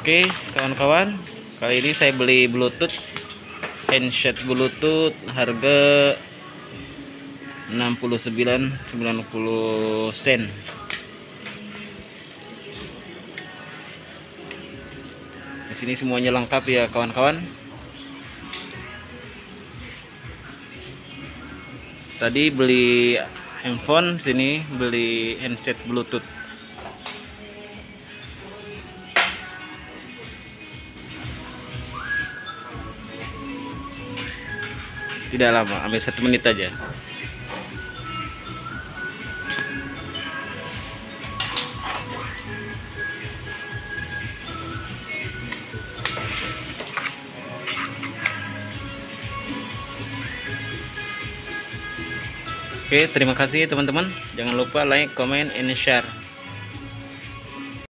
Oke kawan-kawan, kali ini saya beli Bluetooth, handset Bluetooth harga 69,90 sen. Di sini semuanya lengkap ya kawan-kawan. Tadi beli handphone, sini beli handset Bluetooth. Tidak lama, ambil 1 menit aja. Oke, terima kasih teman-teman. Jangan lupa like, comment, and share.